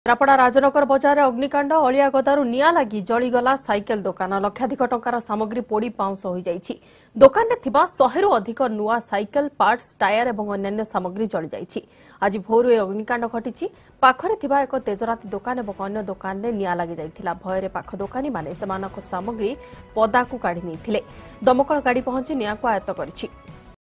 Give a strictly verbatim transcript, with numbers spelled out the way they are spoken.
केन्द्रापड़ा राजनगर बजार अग्निकांड अलिया गदारू निया लगी जलीगला साइकेल दुकान लक्षाधिक टंकार सामग्री पोड़ी पाउंस हो जाइछि। दुकान में थिबा शहेरु अधिक नुआ साइकेल पार्ट्स टायर और अन्य सामग्री जली जाइछि। आज भोरु ए अग्निकांड घटिछि। पाखरे थिबा एक तेजराती दुकान और अन्य दुकान में निया लगी जाइथिला। भୟରେ पाख दुकानी माने सेमानक सामग्री पदाकू काढी नैथिले। दमकल गाड़ी पहुंची निया को आयत्त करिछि।